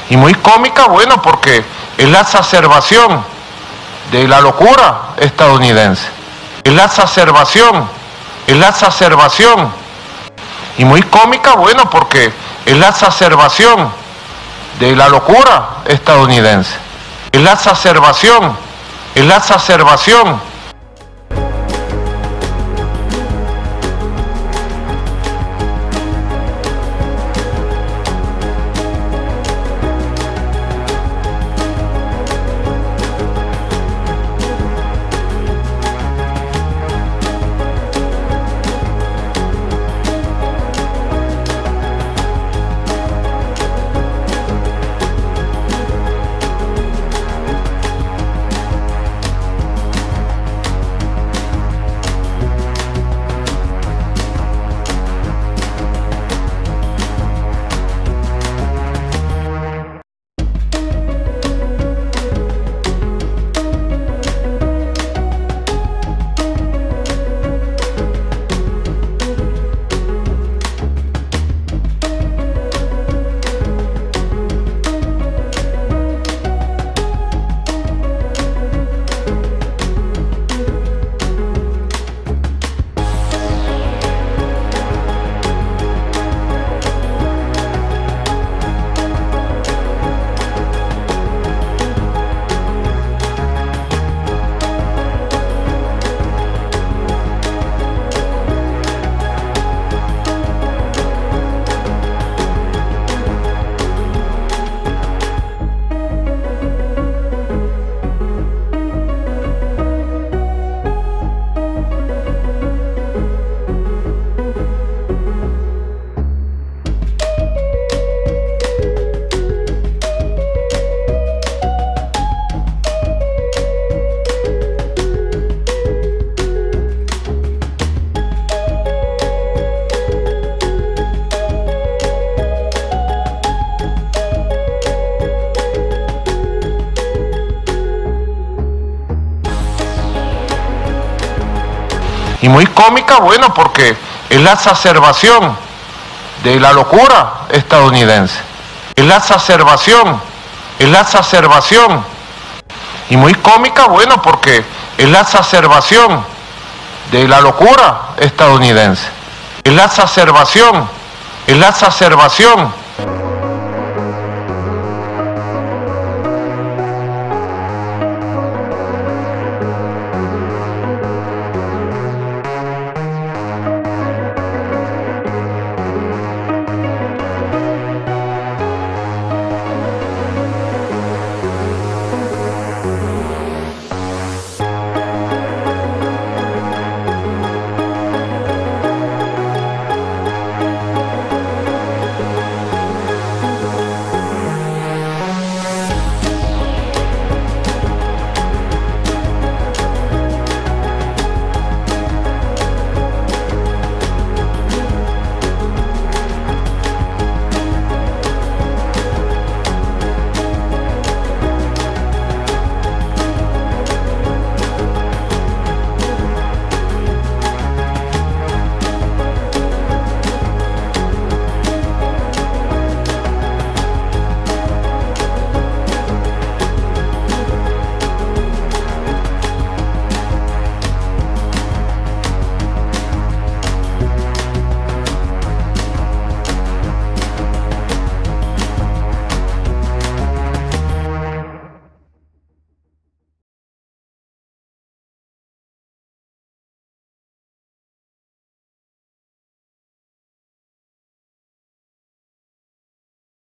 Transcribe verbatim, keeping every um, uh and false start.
Y muy cómica, bueno, porque es la exacerbación de la locura estadounidense. Es la exacerbación, es la exacerbación. Y muy cómica, bueno, porque es la exacerbación de la locura estadounidense. Es la exacerbación, es la exacerbación. Y muy cómica, bueno, porque es la exacerbación de la locura estadounidense. Es la exacerbación, es la exacerbación. Y muy cómica, bueno, porque es la exacerbación de la locura estadounidense. Es la exacerbación, es la exacerbación.